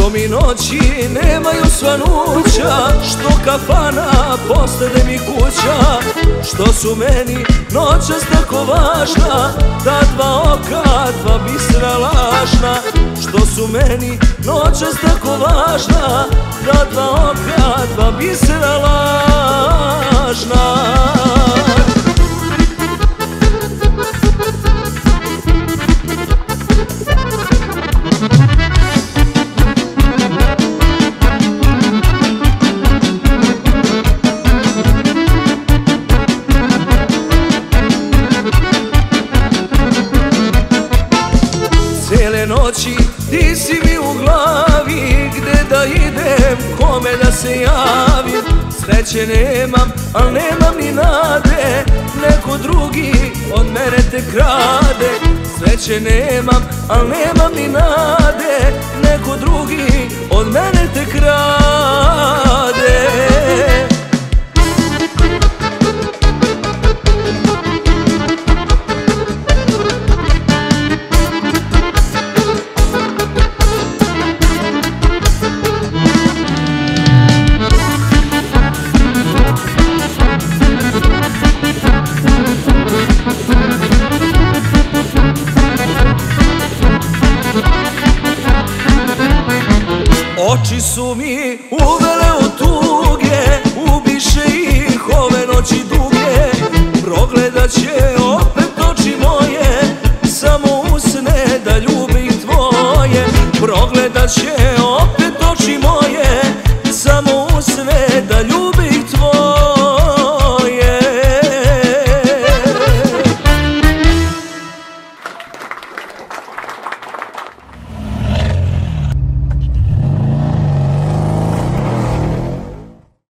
Što mi noći nemaju svanuća, što kafana postade mi kuća, što su meni noćas tako važna, ta dva oka, dva bisera lažna. Što su meni noćas tako važna, ta dva oka, dva bisera lažna. Cijele noći ti si mi u glavi, gde da idem, kome da se javim. Sreće nemam, al nemam ni nade, neko drugi od mene te krade. Sreće nemam, al nemam ni nade, neko drugi od mene te krade. Oči su mi uvele u tuge, ubiše ih ove noći duge. Progledat će opet oči moje, samo usne da ljubim tvoje. Progledat će